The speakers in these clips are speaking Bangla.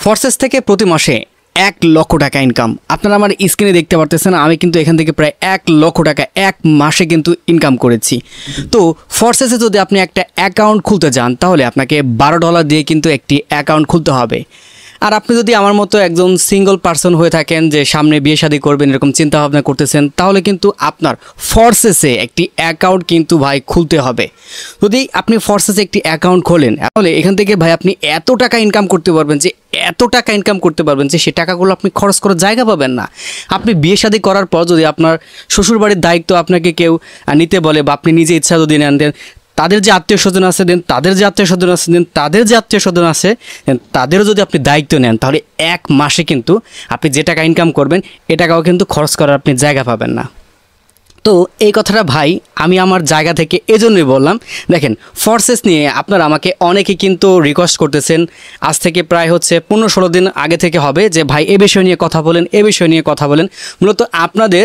ফরসেস থেকে প্রতি মাসে 1 লক্ষ টাকা ইনকাম। আপনারা আমার স্ক্রিনে দেখতে পারতেছেন, আমি কিন্তু এখান থেকে প্রায় 1 লক্ষ টাকা এক মাসে কিন্তু ইনকাম করেছি। তো ফরসেসে যদি আপনি একটা অ্যাকাউন্ট খুলতে যান তাহলে আপনাকে $12 দিয়ে কিন্তু একটি অ্যাকাউন্ট খুলতে হবে। আর আপনি যদি আমার মতো একজন সিঙ্গল পারসন হয়ে থাকেন যে সামনে বিয়ে শাদী করবেন এরকম চিন্তা ভাবনা করতেছেন, তাহলে কিন্তু আপনার ফরসেসে একটি অ্যাকাউন্ট কিন্তু ভাই খুলতে হবে। যদি আপনি ফরসেসে একটি অ্যাকাউন্ট খোলেন তাহলে এখান থেকে ভাই আপনি এত টাকা ইনকাম করতে পারবেন যে সে টাকাগুলো আপনি খরচ করার জায়গা পাবেন না। আপনি বিয়ে শাদী করার পর যদি আপনার শ্বশুরবাড়ির দায়িত্ব আপনাকে কেউ নিতে বলে বা আপনি নিজে ইচ্ছা যদি নেন, দেন তাদের যে আত্মীয় স্বজন আছে তাদেরও যদি আপনি দায়িত্ব নেন তাহলে এক মাসে কিন্তু আপনি যে টাকা ইনকাম করবেন এ টাকাও কিন্তু খরচ করার আপনি জায়গা পাবেন না। তো এই কথাটা ভাই আমি আমার জায়গা থেকে এজন্যই বললাম। দেখেন, ফরসেস নিয়ে আপনারা আমাকে অনেকে কিন্তু রিকোয়েস্ট করতেছেন, আজ থেকে প্রায় 15-16 দিন আগে থেকে হবে যে ভাই এ বিষয় নিয়ে কথা বলেন। মূলত আপনাদের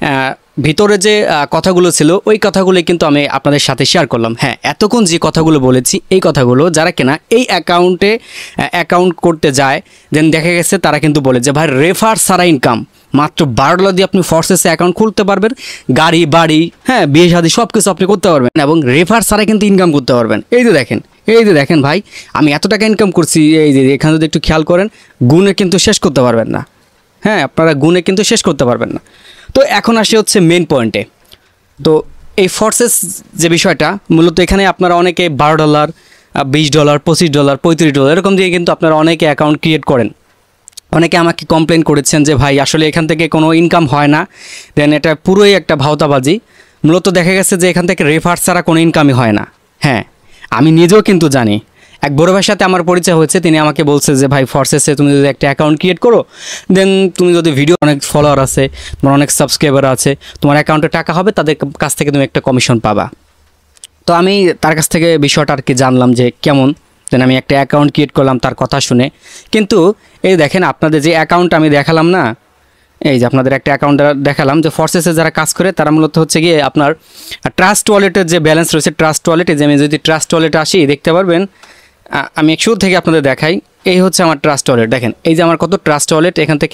ভিতরে যে কথাগুলো ছিল ওই কথাগুলোই কিন্তু আমি আপনাদের সাথে শেয়ার করলাম। হ্যাঁ, এতক্ষণ যে কথাগুলো বলেছি এই কথাগুলো যারা কিনা এই অ্যাকাউন্ট করতে যায়, দেন দেখা গেছে তারা কিন্তু বলে যে ভাই রেফার ছাড়া ইনকাম, মাত্র $12 দিয়ে আপনি ফরসেসে অ্যাকাউন্ট খুলতে পারবেন, গাড়ি বাড়ি হ্যাঁ বিয়ে শাদী সব কিছু আপনি করতে পারবেন এবং রেফার ছাড়া কিন্তু ইনকাম করতে পারবেন। এই যে দেখেন ভাই, আমি এত টাকা ইনকাম করছি। এই যে এখানে যদি একটু খেয়াল করেন, গুণে কিন্তু শেষ করতে পারবেন না। হ্যাঁ, আপনারা গুণে কিন্তু শেষ করতে পারবেন না। তো এখন আসি মেন পয়েন্টে। তো এই ফরসেস যে বিষয়টা, মূলত এখানে আপনারা অনেকে $12, $20, $25, $35 এরকম দিয়ে কিন্তু আপনারা অনেকে অ্যাকাউন্ট ক্রিয়েট করেন। অনেকে আমাকে কমপ্লেন করেছেন যে ভাই আসলে এখান থেকে কোনো ইনকাম হয় না, দেন এটা পুরোই একটা ভাওতাবাজি। মূলত দেখা গেছে যে এখান থেকে রেফার ছাড়া কোনো ইনকামই হয় না। হ্যাঁ, আমি নিজেও কিন্তু জানি। এক বড় ভাইয়ের সাথে আমার পরিচয় হয়েছে, তিনি আমাকে বলছে যে ভাই ফরসেসে তুমি যদি একটা অ্যাকাউন্ট ক্রিয়েট করো, দেন তুমি যদি ভিডিও অনেক ফলোয়ার আছে, তোমার অনেক সাবস্ক্রাইবার আছে, তোমার অ্যাকাউন্টে টাকা হবে, তাদের কাছ থেকে তুমি একটা কমিশন পাবা। তো আমি তার কাছ থেকে বিষয়টা আর কি জানলাম যে কেমন, দেন আমি একটা অ্যাকাউন্ট ক্রিয়েট করলাম তার কথা শুনে। কিন্তু এই দেখেন, আপনাদের যে অ্যাকাউন্ট আমি দেখালাম না, এই যে আপনাদের একটা অ্যাকাউন্ট দেখালাম, যে ফরসেসে যারা কাজ করে তারা মূলত গিয়ে আপনার ট্রাস্ট ওয়ালেটের যে ব্যালেন্স রয়েছে, ট্রাস্ট ওয়ালেটে যে আমি যদি ট্রাস্ট ওয়ালেটে আসি দেখতে পারবেন, আমি শুরু থেকে আপনাদের দেখাই। এই হচ্ছে আমার ট্রাস্ট ওয়ালেট। দেখেন এই যে আমার কত ট্রাস্ট ওয়ালেট, এখান থেকে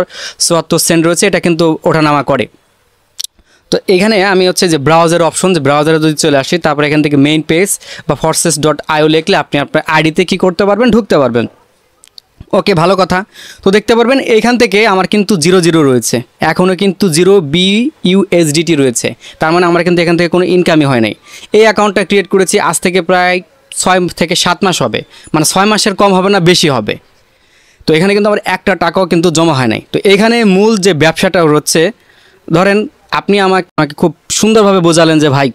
$1.74 রয়েছে, এটা কিন্তু ওঠানামা করে। তো এখানে আমি যে ব্রাউজার অপশন, যে ব্রাউজারে যদি চলে আসি, তারপরে এখান থেকে মেইন পেজ বা forces.io লিখলে আপনি আপনার আইডিতে কী করতে পারবেন, ঢুকতে পারবেন। ওকে, ভালো কথা। তো দেখতে পারবেন এইখান থেকে আমার কিন্তু 0 রয়েছে, এখনও কিন্তু 0 BUSDT রয়েছে। তার মানে আমার কিন্তু এখান থেকে কোনো ইনকামই হয় নাই। এই অ্যাকাউন্টটা ক্রিয়েট করেছি আজ থেকে প্রায় 6 থেকে 7 মাস হবে, মানে 6 মাসের কম হবে না, বেশি হবে। তো এখানে কিন্তু আমার একটা টাকাও কিন্তু জমা হয় নাই। তো এখানে মূল যে ব্যবসাটা হচ্ছে, ধরেন আপনি আমাকে খুব সুন্দরভাবে বোঝালেন যে ভাই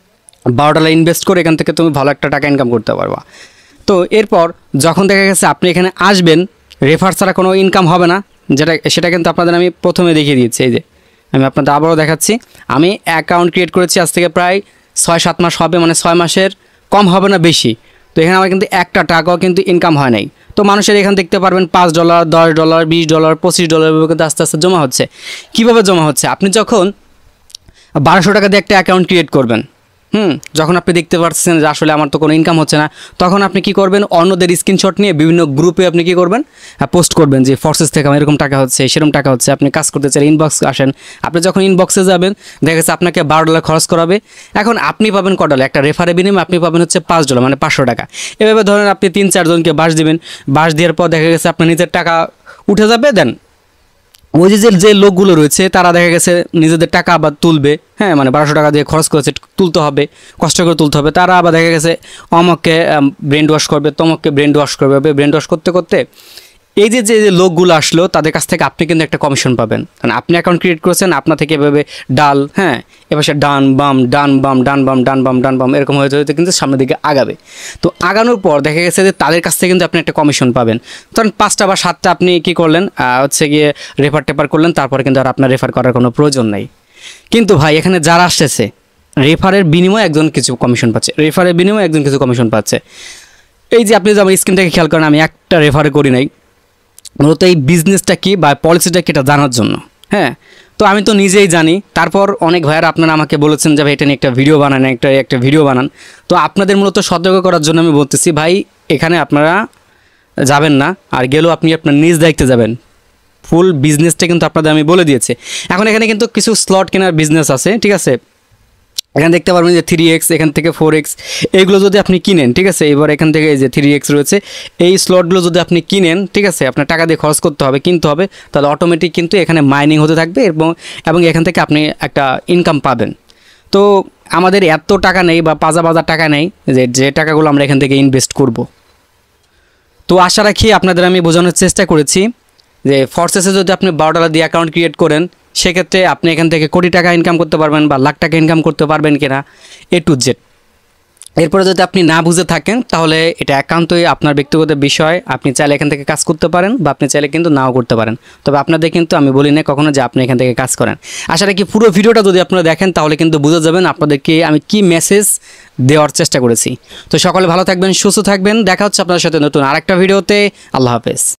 $12 ইনভেস্ট করে এখান থেকে তুমি ভালো একটা টাকা ইনকাম করতে পারবা। তো এরপর যখন দেখা গেছে আপনি এখানে আসবেন, রেফার ছাড়া কোনো ইনকাম হবে না, সেটা কিন্তু আপনাদের আমি প্রথমে দেখিয়ে দিয়েছি। এই যে আমি আপনাদের আবারও দেখাচ্ছি, আমি অ্যাকাউন্ট ক্রিয়েট করেছি আজ থেকে প্রায় 6-7 মাস হবে, মানে 6 মাসের কম হবে না, বেশি। তো এখানে আমার কিন্তু একটা টাকাও কিন্তু ইনকাম হয় নাই। তো মানুষের এখানে দেখতে পারবেন $5, $10, $20, $25 কিন্তু আস্তে আস্তে জমা হচ্ছে। কীভাবে জমা হচ্ছে? আপনি যখন 1200 টাকা দিয়ে একটা অ্যাকাউন্ট ক্রিয়েট করবেন, যখন আপনি দেখতে পাচ্ছেন যে আসলে আমার তো কোনো ইনকাম হচ্ছে না, তখন আপনি কি করবেন, অন্যদের স্ক্রিনশট নিয়ে বিভিন্ন গ্রুপে আপনি কি করবেন, পোস্ট করবেন যে ফরসেস থেকে আমার এরকম টাকা হচ্ছে, সেরকম টাকা হচ্ছে, আপনি কাজ করতে চান, ইনবক্স আসেন। আপনি যখন ইনবক্সে যাবেন, দেখা যাচ্ছে আপনাকে $12 খরচ করাবে। এখন আপনি পাবেন $1, একটা রেফারের বিনিময়ে আপনি পাবেন $5, মানে 500 টাকা। এভাবে ধরেন আপনি 3-4 জনকে বাস দিবেন, বাস দেওয়ার পর দেখা গেছে আপনার নিজের টাকা উঠে যাবে। দেন ওই যে লোকগুলো রয়েছে তারা দেখা গেছে নিজেদের টাকা আবার তুলবে। হ্যাঁ, মানে 1200 টাকা দিয়ে খরচ করেছে, তুলতে হবে, কষ্ট করে তুলতে হবে। তারা আবার দেখা গেছে অমুককে ব্রেন ওয়াশ করবে, তমুককে ব্রেন ওয়াশ করবে। ব্রেন ওয়াশ করতে করতে এই যে লোকগুলো আসলো, তাদের কাছ থেকে আপনি কিন্তু একটা কমিশন পাবেন। কারণ আপনি অ্যাকাউন্ট ক্রিয়েট করেছেন, আপনার থেকে এভাবে ডাল, হ্যাঁ এপাশে ডান বাম এরকম হয়ে হতে কিন্তু সামনের দিকে আগাবে। তো আগানোর পর দেখা গেছে যে তাদের কাছ থেকে কিন্তু আপনি একটা কমিশন পাবেন। ধরেন 5টা বা 7টা আপনি কী করলেন, গিয়ে রেফার করলেন, তারপরে কিন্তু আর আপনার রেফার করার কোনো প্রয়োজন নেই। কিন্তু ভাই এখানে যারা আসতেছে, রেফারের বিনিময়ে একজন কিছু কমিশন পাচ্ছে। এই যে আপনি যদি আমার স্ক্রিনটাকে খেয়াল করেন, আমি একটা রেফারে করি নাই, মূলত এই বিজনেসটা কী বা পলিসিটা কী এটা জানার জন্য। হ্যাঁ, তো আমি তো নিজেই জানি। তারপর অনেক ভাইয়ারা আপনারা আমাকে বলেছেন যে ভাই এটা নিয়ে একটা ভিডিও বানান, একটা ভিডিও বানান। তো আপনাদের মূলত সতর্ক করার জন্য আমি বলতেছি, ভাই এখানে আপনারা যাবেন না, আর গেলেও আপনি আপনার নিজ দায়িত্বে যাবেন। ফুল বিজনেসটা কিন্তু আপনাদের আমি বলে দিয়েছি। এখন এখানে কিন্তু কিছু স্লট কেনার বিজনেস আছে, ঠিক আছে। এখানে দেখতে পারবেন যে 3x, এখান থেকে 4x, এইগুলো যদি আপনি কিনেন, ঠিক আছে। এবার এখান থেকে এই যে 3x রয়েছে, এই স্লটগুলো যদি আপনি কিনেন, ঠিক আছে, আপনার টাকা দিয়ে খরচ করতে হবে, কিনতে হবে, তাহলে অটোমেটিক কিন্তু এখানে মাইনিং হতে থাকবে এবং এখান থেকে আপনি একটা ইনকাম পাবেন। তো আমাদের এত টাকা নেই বা পাজা টাকা নেই যে টাকাগুলো আমরা এখান থেকে ইনভেস্ট করব। তো আশা রাখি আপনাদের আমি বোঝানোর চেষ্টা করেছি যে ফরসেসে যদি আপনি $12 দিয়ে অ্যাকাউন্ট ক্রিয়েট করেন, সেক্ষেত্রে আপনি এখান থেকে কোটি টাকা ইনকাম করতে পারবেন বা লাখ টাকা ইনকাম করতে পারবেন কিনা, A to Z। এরপরে যদি আপনি না বুঝে থাকেন তাহলে এটা একান্তই আপনার ব্যক্তিগত বিষয়। আপনি চাইলে এখান থেকে কাজ করতে পারেন বা আপনি চাইলে কিন্তু নাও করতে পারেন। তবে আপনাদের কিন্তু আমি বলি না কখনো যে আপনি এখান থেকে কাজ করেন। আশা রাখি পুরো ভিডিওটা যদি আপনারা দেখেন তাহলে কিন্তু বুঝে যাবেন আপনাদেরকে আমি কি মেসেজ দেওয়ার চেষ্টা করেছি। তো সকলে ভালো থাকবেন, সুস্থ থাকবেন। দেখা হচ্ছে আপনাদের সাথে নতুন আরেকটা ভিডিওতে। আল্লাহ হাফেজ।